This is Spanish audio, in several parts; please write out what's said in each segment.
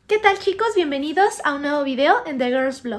¿Qué tal, chicos? Bienvenidos a un nuevo video en The Girls Vlog.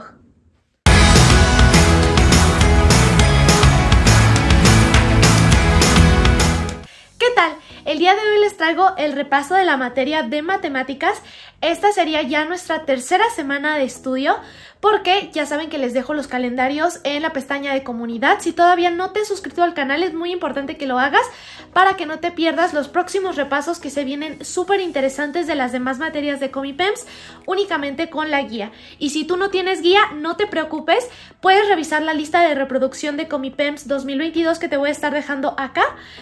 ¿Qué tal? El día de hoy les traigo el repaso de la materia de matemáticas. Esta sería ya nuestra tercera semana de estudio porque ya saben que les dejo los calendarios en la pestaña de comunidad. Si todavía no te has suscrito al canal es muy importante que lo hagas para que no te pierdas los próximos repasos que se vienen súper interesantes de las demás materias de Comipems únicamente con la guía. Y si tú no tienes guía, no te preocupes, puedes revisar la lista de reproducción de Comipems 2022 que te voy a estar dejando acá.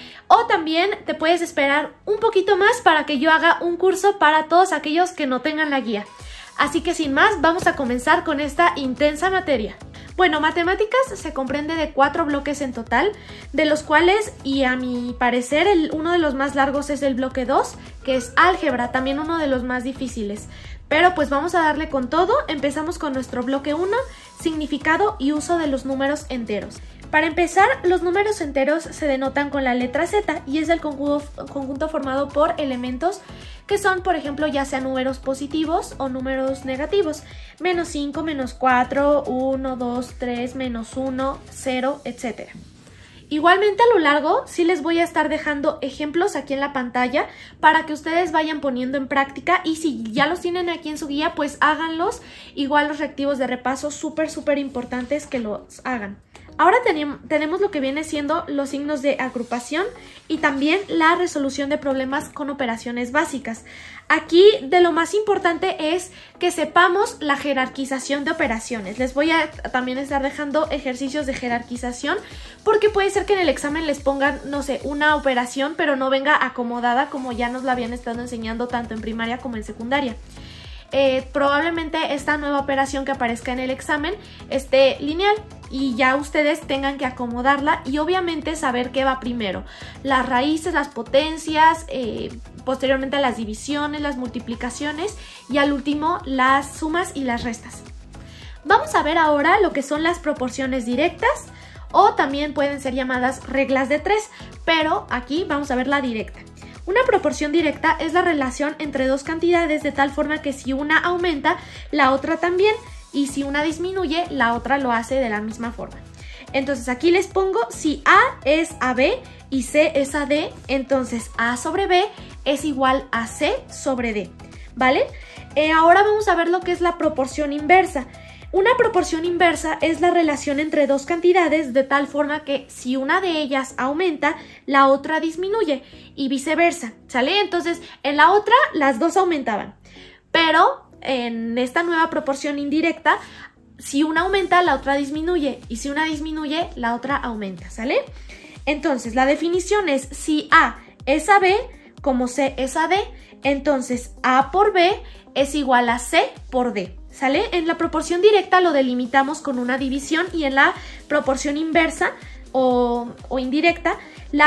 O también te puedes esperar un poquito más para que yo haga un curso para todos aquellos que no tengan la guía. Así que sin más, vamos a comenzar con esta intensa materia. Bueno, matemáticas se comprende de 4 bloques en total, de los cuales, y a mi parecer, uno de los más largos es el bloque 2, que es álgebra, también uno de los más difíciles. Pero pues vamos a darle con todo. Empezamos con nuestro bloque 1, significado y uso de los números enteros. Para empezar, los números enteros se denotan con la letra Z y es el conjunto formado por elementos que son, por ejemplo, ya sean números positivos o números negativos. Menos 5, menos 4, 1, 2, 3, menos 1, 0, etc. Igualmente a lo largo sí les voy a estar dejando ejemplos aquí en la pantalla para que ustedes vayan poniendo en práctica y si ya los tienen aquí en su guía, pues háganlos. Igual los reactivos de repaso súper importantes que los hagan. Ahora tenemos lo que viene siendo los signos de agrupación y también la resolución de problemas con operaciones básicas. Aquí de lo más importante es que sepamos la jerarquización de operaciones. Les voy a también estar dejando ejercicios de jerarquización porque puede ser que en el examen les pongan, no sé, una operación pero no venga acomodada como ya nos la habían estado enseñando tanto en primaria como en secundaria. Probablemente esta nueva operación que aparezca en el examen esté lineal y ya ustedes tengan que acomodarla y obviamente saber qué va primero, las raíces, las potencias, posteriormente las divisiones, las multiplicaciones y al último las sumas y las restas. Vamos a ver ahora lo que son las proporciones directas o también pueden ser llamadas reglas de 3, pero aquí vamos a ver la directa. Una proporción directa es la relación entre dos cantidades de tal forma que si una aumenta, la otra también, y si una disminuye, la otra lo hace de la misma forma. Entonces aquí les pongo, si A es a B y C es a D, entonces A sobre B es igual a C sobre D, ¿vale? Ahora vamos a ver lo que es la proporción inversa. Una proporción inversa es la relación entre dos cantidades de tal forma que si una de ellas aumenta, la otra disminuye y viceversa, ¿sale? Entonces, en la otra las dos aumentaban, pero en esta nueva proporción indirecta, si una aumenta, la otra disminuye y si una disminuye, la otra aumenta, ¿sale? Entonces, la definición es si A es a B como C es a D, entonces A por B es igual a C por D. ¿Sale? En la proporción directa lo delimitamos con una división y en la proporción inversa o indirecta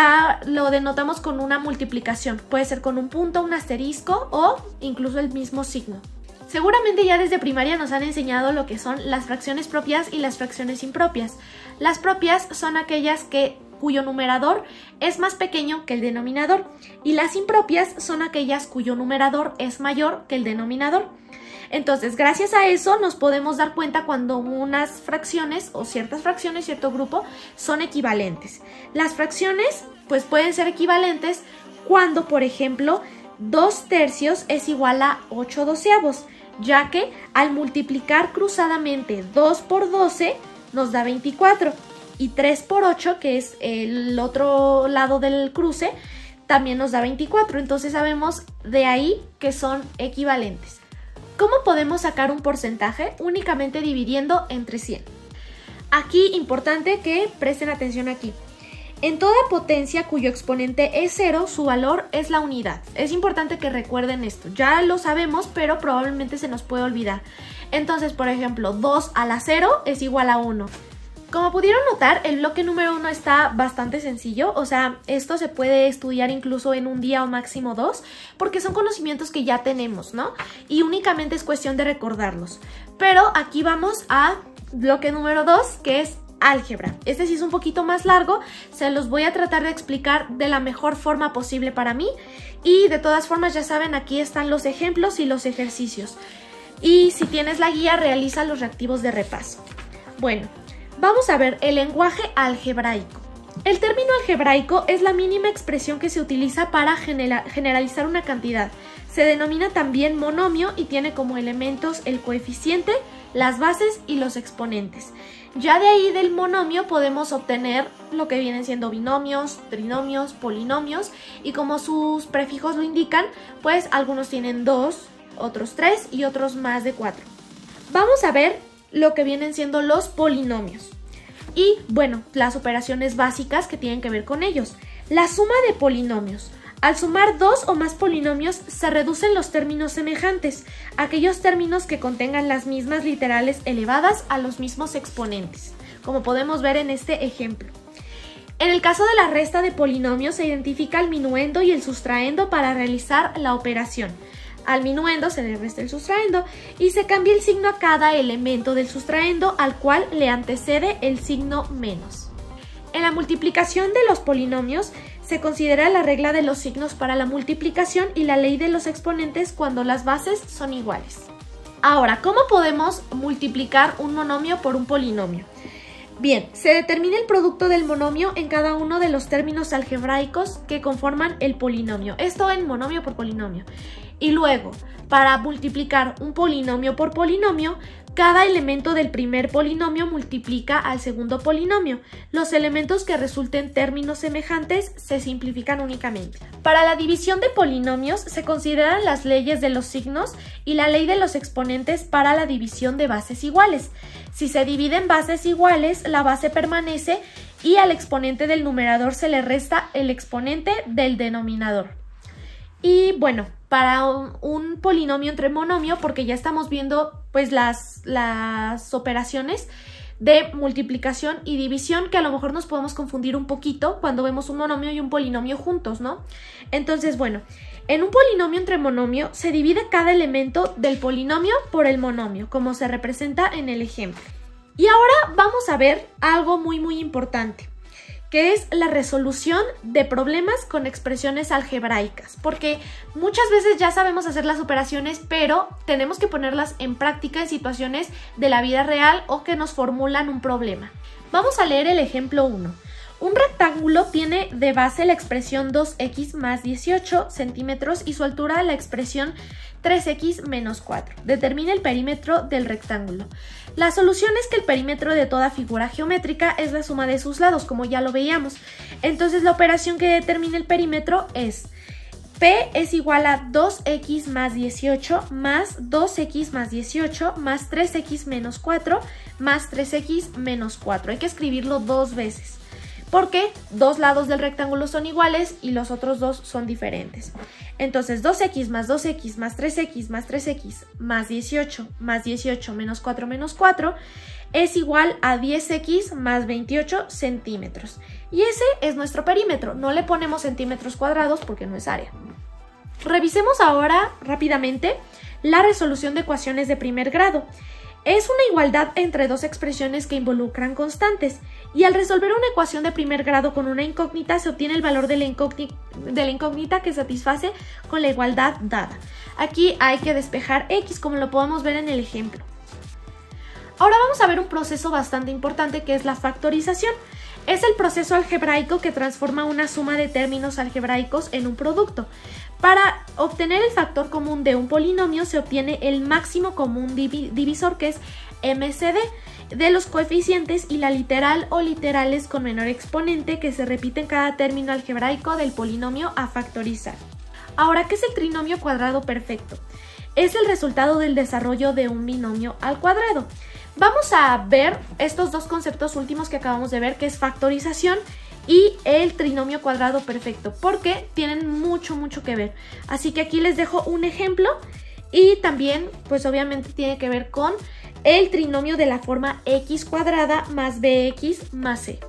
lo denotamos con una multiplicación. Puede ser con un punto, un asterisco o incluso el mismo signo. Seguramente ya desde primaria nos han enseñado lo que son las fracciones propias y las fracciones impropias. Las propias son aquellas cuyo numerador es más pequeño que el denominador y las impropias son aquellas cuyo numerador es mayor que el denominador. Entonces, gracias a eso nos podemos dar cuenta cuando unas fracciones o ciertas fracciones, cierto grupo, son equivalentes. Las fracciones, pues pueden ser equivalentes cuando, por ejemplo, 2/3 es igual a 8/12, ya que al multiplicar cruzadamente 2 por 12 nos da 24 y 3 por 8, que es el otro lado del cruce, también nos da 24. Entonces sabemos de ahí que son equivalentes. ¿Cómo podemos sacar un porcentaje? Únicamente dividiendo entre 100. Aquí, importante que presten atención aquí. En toda potencia cuyo exponente es 0, su valor es la unidad. Es importante que recuerden esto. Ya lo sabemos, pero probablemente se nos puede olvidar. Entonces, por ejemplo, 2 a la 0 es igual a 1. Como pudieron notar, el bloque número 1 está bastante sencillo, o sea, esto se puede estudiar incluso en un día o máximo 2, porque son conocimientos que ya tenemos, ¿no? Y únicamente es cuestión de recordarlos. Pero aquí vamos a bloque número 2, que es álgebra. Este sí es un poquito más largo, se los voy a tratar de explicar de la mejor forma posible para mí y de todas formas ya saben, aquí están los ejemplos y los ejercicios. Y si tienes la guía, realiza los reactivos de repaso. Bueno, vamos a ver el lenguaje algebraico. El término algebraico es la mínima expresión que se utiliza para generalizar una cantidad. Se denomina también monomio y tiene como elementos el coeficiente, las bases y los exponentes. Ya de ahí del monomio podemos obtener lo que vienen siendo binomios, trinomios, polinomios y como sus prefijos lo indican, pues algunos tienen 2, otros 3 y otros más de 4. Vamos a ver lo que vienen siendo los polinomios. Y bueno, las operaciones básicas que tienen que ver con ellos. La suma de polinomios. Al sumar dos o más polinomios se reducen los términos semejantes, aquellos términos que contengan las mismas literales elevadas a los mismos exponentes, como podemos ver en este ejemplo. En el caso de la resta de polinomios se identifica el minuendo y el sustraendo para realizar la operación. Al minuendo se le resta el sustraendo y se cambia el signo a cada elemento del sustraendo al cual le antecede el signo menos. En la multiplicación de los polinomios se considera la regla de los signos para la multiplicación y la ley de los exponentes cuando las bases son iguales. Ahora, ¿cómo podemos multiplicar un monomio por un polinomio? Bien, se determina el producto del monomio en cada uno de los términos algebraicos que conforman el polinomio. Esto en monomio por polinomio. Y luego, para multiplicar un polinomio por polinomio, cada elemento del primer polinomio multiplica al segundo polinomio. Los elementos que resulten términos semejantes se simplifican únicamente. Para la división de polinomios se consideran las leyes de los signos y la ley de los exponentes para la división de bases iguales. Si se dividen bases iguales, la base permanece y al exponente del numerador se le resta el exponente del denominador. Y bueno, para un polinomio entre monomio, porque ya estamos viendo pues las operaciones de multiplicación y división, que a lo mejor nos podemos confundir un poquito cuando vemos un monomio y un polinomio juntos, ¿no? Entonces, bueno, en un polinomio entre monomio se divide cada elemento del polinomio por el monomio, como se representa en el ejemplo. Y ahora vamos a ver algo muy importante, que es la resolución de problemas con expresiones algebraicas, porque muchas veces ya sabemos hacer las operaciones, pero tenemos que ponerlas en práctica en situaciones de la vida real o que nos formulan un problema. Vamos a leer el ejemplo 1. Un rectángulo tiene de base la expresión 2x más 18 centímetros y su altura la expresión 3x menos 4. Determina el perímetro del rectángulo. La solución es que el perímetro de toda figura geométrica es la suma de sus lados, como ya lo veíamos. Entonces la operación que determina el perímetro es P es igual a 2x más 18 más 2x más 18 más 3x menos 4 más 3x menos 4. Hay que escribirlo dos veces, porque dos lados del rectángulo son iguales y los otros dos son diferentes. Entonces 2x más 2x más 3x más 3x más 18 menos 4 es igual a 10x más 28 centímetros. Y ese es nuestro perímetro. No le ponemos centímetros cuadrados porque no es área. Revisemos ahora rápidamente la resolución de ecuaciones de primer grado. Es una igualdad entre dos expresiones que involucran constantes y al resolver una ecuación de primer grado con una incógnita se obtiene el valor de la incógnita que satisface con la igualdad dada. Aquí hay que despejar x, como lo podemos ver en el ejemplo. Ahora vamos a ver un proceso bastante importante que es la factorización. Es el proceso algebraico que transforma una suma de términos algebraicos en un producto. Para obtener el factor común de un polinomio se obtiene el máximo común divisor, que es MCD, de los coeficientes y la literal o literales con menor exponente que se repite en cada término algebraico del polinomio a factorizar. Ahora, ¿qué es el trinomio cuadrado perfecto? Es el resultado del desarrollo de un binomio al cuadrado. Vamos a ver estos dos conceptos últimos que acabamos de ver, que es factorización y el trinomio cuadrado perfecto, porque tienen mucho que ver. Así que aquí les dejo un ejemplo y también pues obviamente tiene que ver con el trinomio de la forma x cuadrada más bx más c.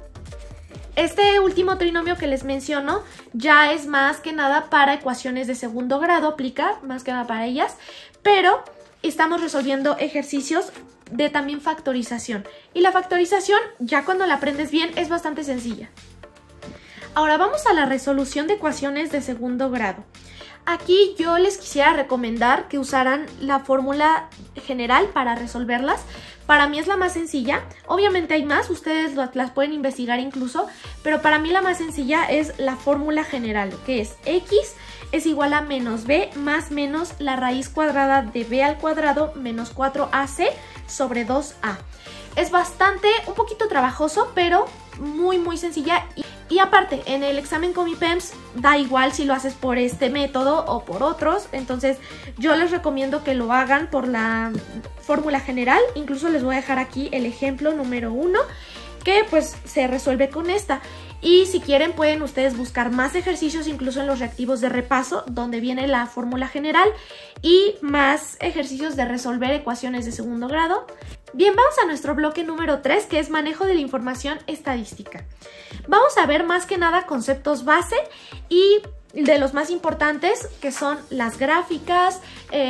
Este último trinomio que les menciono ya es más que nada para ecuaciones de segundo grado, aplica más que nada para ellas, pero estamos resolviendo ejercicios de también factorización. Y la factorización, ya cuando la aprendes bien, es bastante sencilla. Ahora vamos a la resolución de ecuaciones de segundo grado. Aquí yo les quisiera recomendar que usaran la fórmula general para resolverlas. Para mí es la más sencilla. Obviamente hay más, ustedes las pueden investigar incluso, pero para mí la más sencilla es la fórmula general, que es x es igual a menos b más menos la raíz cuadrada de b al cuadrado menos 4ac sobre 2a. Es un poquito trabajoso, pero muy sencilla. Y aparte, en el examen Comipems da igual si lo haces por este método o por otros. Entonces yo les recomiendo que lo hagan por la fórmula general. Incluso les voy a dejar aquí el ejemplo número 1, que pues se resuelve con esta. Y si quieren pueden ustedes buscar más ejercicios incluso en los reactivos de repaso, donde viene la fórmula general, y más ejercicios de resolver ecuaciones de segundo grado. Bien, vamos a nuestro bloque número 3, que es manejo de la información estadística. Vamos a ver más que nada conceptos base y de los más importantes, que son las gráficas,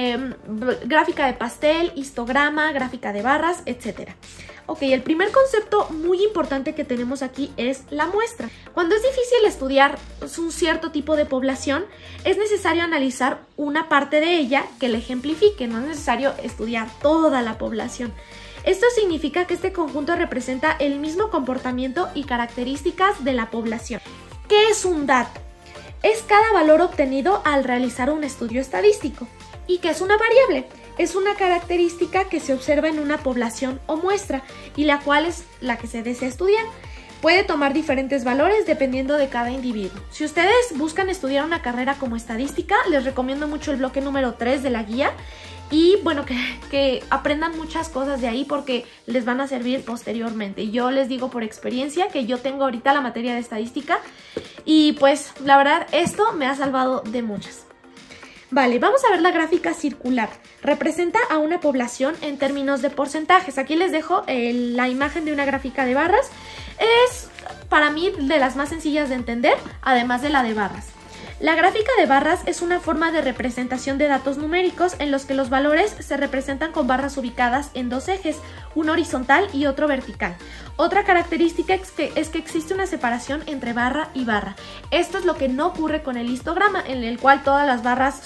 gráfica de pastel, histograma, gráfica de barras, etc. Ok, el primer concepto muy importante que tenemos aquí es la muestra. Cuando es difícil estudiar un cierto tipo de población, es necesario analizar una parte de ella que la ejemplifique. No es necesario estudiar toda la población. Esto significa que este conjunto representa el mismo comportamiento y características de la población. ¿Qué es un dato? Es cada valor obtenido al realizar un estudio estadístico. ¿Y qué es una variable? Es una característica que se observa en una población o muestra y la cual es la que se desea estudiar. Puede tomar diferentes valores dependiendo de cada individuo. Si ustedes buscan estudiar una carrera como estadística, les recomiendo mucho el bloque número 3 de la guía. Y bueno, que aprendan muchas cosas de ahí porque les van a servir posteriormente. Yo les digo por experiencia que yo tengo ahorita la materia de estadística y pues la verdad esto me ha salvado de muchas. Vale, vamos a ver la gráfica circular. Representa a una población en términos de porcentajes. Aquí les dejo la imagen de una gráfica de barras. Es para mí de las más sencillas de entender, además de la de barras. La gráfica de barras es una forma de representación de datos numéricos en los que los valores se representan con barras ubicadas en dos ejes, uno horizontal y otro vertical. Otra característica es que existe una separación entre barra y barra. Esto es lo que no ocurre con el histograma, en el cual todas las barras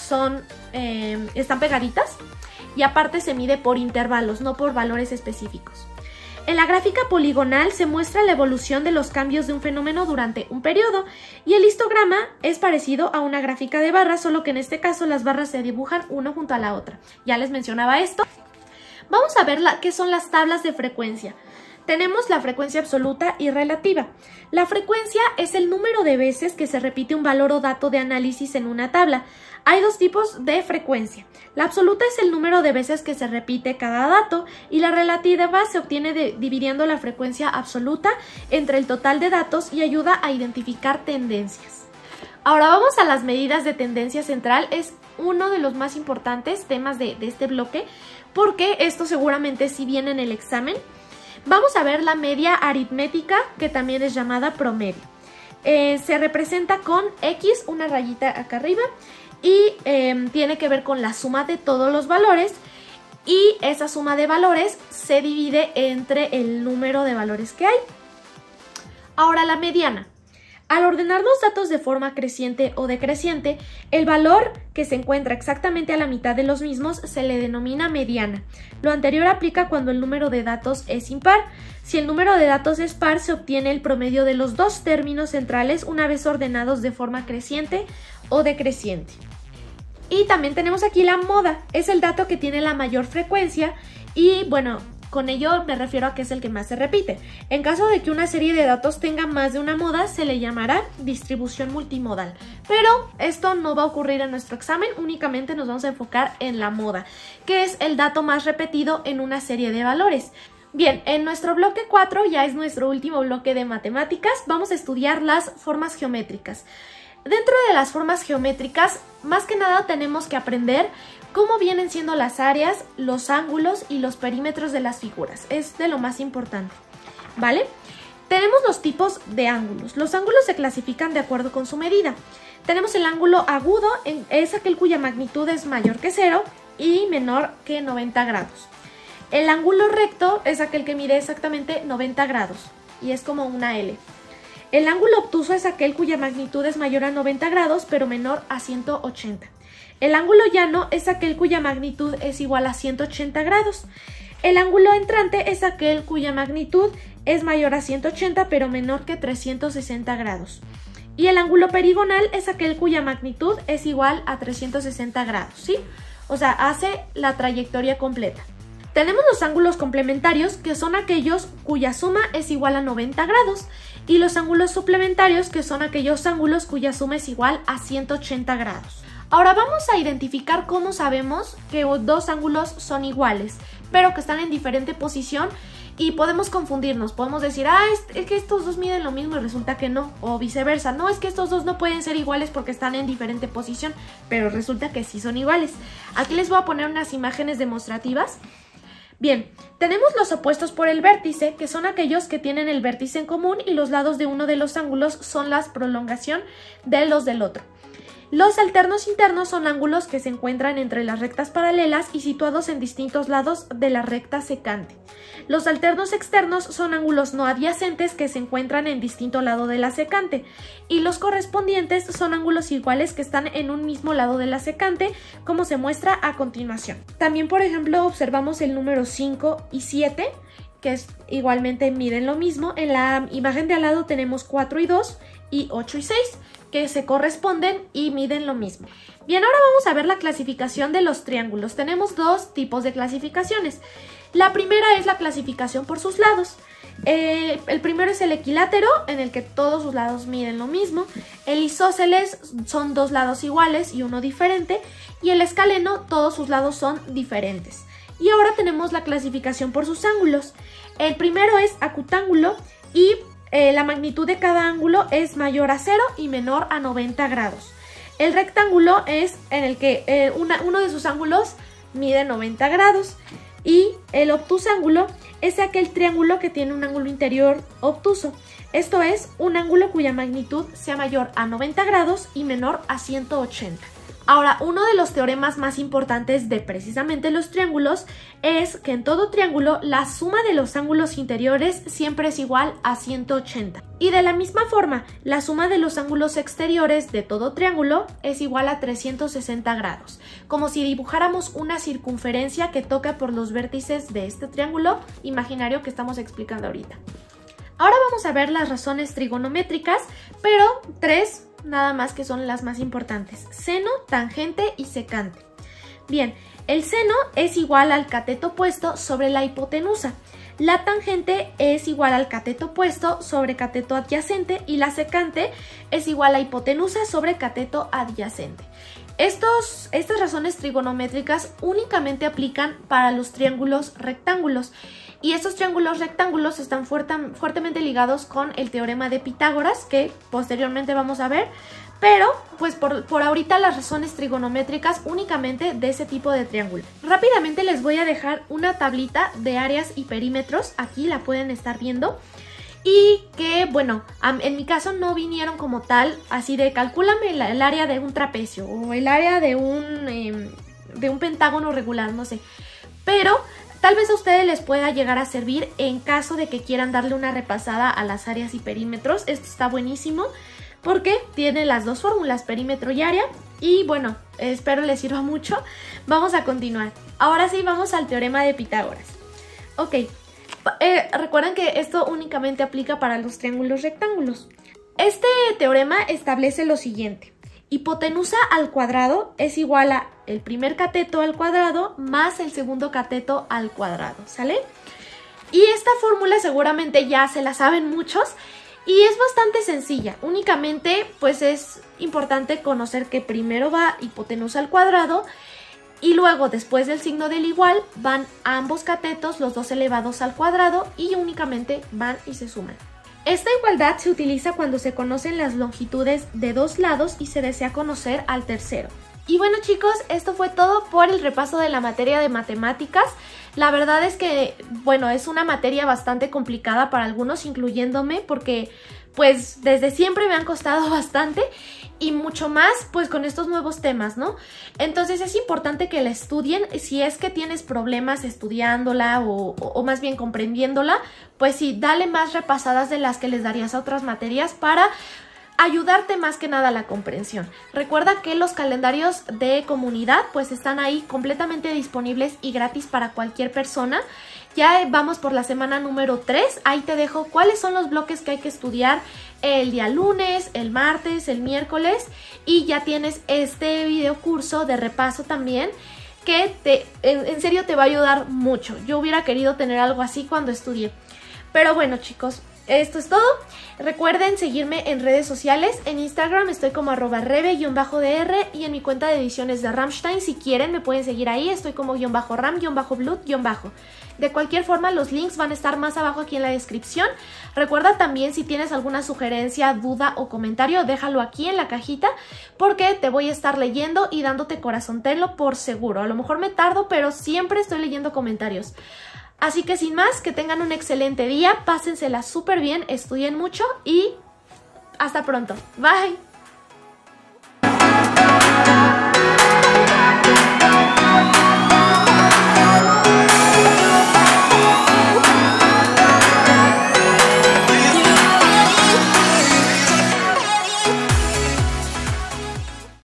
están pegaditas y aparte se mide por intervalos, no por valores específicos. En la gráfica poligonal se muestra la evolución de los cambios de un fenómeno durante un periodo y el histograma es parecido a una gráfica de barras, solo que en este caso las barras se dibujan una junto a la otra. Ya les mencionaba esto. Vamos a ver qué son las tablas de frecuencia. Tenemos la frecuencia absoluta y relativa. La frecuencia es el número de veces que se repite un valor o dato de análisis en una tabla. Hay dos tipos de frecuencia. La absoluta es el número de veces que se repite cada dato y la relativa se obtiene dividiendo la frecuencia absoluta entre el total de datos y ayuda a identificar tendencias. Ahora vamos a las medidas de tendencia central. Es uno de los más importantes temas de este bloque porque esto seguramente sí viene en el examen. Vamos a ver la media aritmética, que también es llamada promedio. Se representa con X, una rayita acá arriba, y tiene que ver con la suma de todos los valores, y esa suma de valores se divide entre el número de valores que hay. Ahora la mediana. Al ordenar los datos de forma creciente o decreciente, el valor que se encuentra exactamente a la mitad de los mismos se le denomina mediana. Lo anterior aplica cuando el número de datos es impar. Si el número de datos es par, se obtiene el promedio de los dos términos centrales una vez ordenados de forma creciente o decreciente. Y también tenemos aquí la moda, es el dato que tiene la mayor frecuencia y bueno, con ello me refiero a que es el que más se repite. En caso de que una serie de datos tenga más de una moda, se le llamará distribución multimodal. Pero esto no va a ocurrir en nuestro examen, únicamente nos vamos a enfocar en la moda, que es el dato más repetido en una serie de valores. Bien, en nuestro bloque 4, ya es nuestro último bloque de matemáticas, vamos a estudiar las formas geométricas. Dentro de las formas geométricas, más que nada tenemos que aprender cómo vienen siendo las áreas, los ángulos y los perímetros de las figuras. Es de lo más importante, ¿vale? Tenemos los tipos de ángulos. Los ángulos se clasifican de acuerdo con su medida. Tenemos el ángulo agudo, es aquel cuya magnitud es mayor que 0 y menor que 90 grados. El ángulo recto es aquel que mide exactamente 90 grados y es como una L. El ángulo obtuso es aquel cuya magnitud es mayor a 90 grados pero menor a 180. El ángulo llano es aquel cuya magnitud es igual a 180 grados. El ángulo entrante es aquel cuya magnitud es mayor a 180 pero menor que 360 grados. Y el ángulo perigonal es aquel cuya magnitud es igual a 360 grados, ¿sí? O sea, hace la trayectoria completa. Tenemos los ángulos complementarios, que son aquellos cuya suma es igual a 90 grados, y los ángulos suplementarios, que son aquellos ángulos cuya suma es igual a 180 grados. Ahora vamos a identificar cómo sabemos que dos ángulos son iguales, pero que están en diferente posición y podemos confundirnos. Podemos decir, es que estos dos miden lo mismo y resulta que no, o viceversa. No, es que estos dos no pueden ser iguales porque están en diferente posición, pero resulta que sí son iguales. Aquí les voy a poner unas imágenes demostrativas. Bien, tenemos los opuestos por el vértice, que son aquellos que tienen el vértice en común y los lados de uno de los ángulos son la prolongación de los del otro. Los alternos internos son ángulos que se encuentran entre las rectas paralelas y situados en distintos lados de la recta secante. Los alternos externos son ángulos no adyacentes que se encuentran en distinto lado de la secante. Y los correspondientes son ángulos iguales que están en un mismo lado de la secante, como se muestra a continuación. También, por ejemplo, observamos el número 5 y 7, que igualmente miden lo mismo. En la imagen de al lado tenemos 4 y 2 y 8 y 6. Que se corresponden y miden lo mismo. Bien, ahora vamos a ver la clasificación de los triángulos. Tenemos dos tipos de clasificaciones. La primera es la clasificación por sus lados. El primero es el equilátero, en el que todos sus lados miden lo mismo. El isósceles son dos lados iguales y uno diferente. Y el escaleno, todos sus lados son diferentes. Y ahora tenemos la clasificación por sus ángulos. El primero es acutángulo y la magnitud de cada ángulo es mayor a 0 y menor a 90 grados. El rectángulo es en el que uno de sus ángulos mide 90 grados. Y el obtusángulo es aquel triángulo que tiene un ángulo interior obtuso. Esto es un ángulo cuya magnitud sea mayor a 90 grados y menor a 180. Ahora, uno de los teoremas más importantes de precisamente los triángulos es que en todo triángulo la suma de los ángulos interiores siempre es igual a 180. Y de la misma forma, la suma de los ángulos exteriores de todo triángulo es igual a 360 grados, como si dibujáramos una circunferencia que toca por los vértices de este triángulo imaginario que estamos explicando ahorita. Ahora vamos a ver las razones trigonométricas, pero tres nada más, que son las más importantes: seno, tangente y secante. Bien, el seno es igual al cateto opuesto sobre la hipotenusa. La tangente es igual al cateto opuesto sobre cateto adyacente y la secante es igual a hipotenusa sobre cateto adyacente. Estas razones trigonométricas únicamente aplican para los triángulos rectángulos. Y estos triángulos rectángulos están fuertemente ligados con el teorema de Pitágoras, que posteriormente vamos a ver, pero pues por ahorita las razones trigonométricas únicamente de ese tipo de triángulo. Rápidamente les voy a dejar una tablita de áreas y perímetros, aquí la pueden estar viendo, y que bueno, en mi caso no vinieron como tal, así de calcúlame el área de un trapecio o el área de un pentágono regular, no sé, pero tal vez a ustedes les pueda llegar a servir en caso de que quieran darle una repasada a las áreas y perímetros. Esto está buenísimo porque tiene las dos fórmulas, perímetro y área. Y bueno, espero les sirva mucho. Vamos a continuar. Ahora sí, vamos al teorema de Pitágoras. Ok, recuerden que esto únicamente aplica para los triángulos rectángulos. Este teorema establece lo siguiente: hipotenusa al cuadrado es igual a el primer cateto al cuadrado más el segundo cateto al cuadrado, ¿sale? Y esta fórmula seguramente ya se la saben muchos y es bastante sencilla. Únicamente pues es importante conocer que primero va hipotenusa al cuadrado y luego después del signo del igual van ambos catetos, los dos elevados al cuadrado, y únicamente van y se suman. Esta igualdad se utiliza cuando se conocen las longitudes de dos lados y se desea conocer al tercero. Y bueno chicos, esto fue todo por el repaso de la materia de matemáticas. La verdad es que, bueno, es una materia bastante complicada para algunos, incluyéndome, porque pues desde siempre me han costado bastante y mucho más pues con estos nuevos temas, ¿no? Entonces es importante que la estudien. Si es que tienes problemas estudiándola o más bien comprendiéndola, pues sí, dale más repasadas de las que les darías a otras materias para ayudarte más que nada a la comprensión. Recuerda que los calendarios de comunidad pues están ahí completamente disponibles y gratis para cualquier persona. Ya vamos por la semana número 3, ahí te dejo cuáles son los bloques que hay que estudiar el día lunes, el martes, el miércoles, y ya tienes este video curso de repaso también que en serio te va a ayudar mucho. Yo hubiera querido tener algo así cuando estudié. Pero bueno chicos, esto es todo. Recuerden seguirme en redes sociales. En Instagram estoy como @rebe_dr y en mi cuenta de ediciones de Rammstein. Si quieren me pueden seguir ahí. Estoy como _ram_blut_. De cualquier forma los links van a estar más abajo aquí en la descripción. Recuerda también, si tienes alguna sugerencia, duda o comentario, déjalo aquí en la cajita porque te voy a estar leyendo y dándote corazontelo por seguro. A lo mejor me tardo, pero siempre estoy leyendo comentarios. Así que sin más, que tengan un excelente día, pásensela súper bien, estudien mucho y hasta pronto. Bye.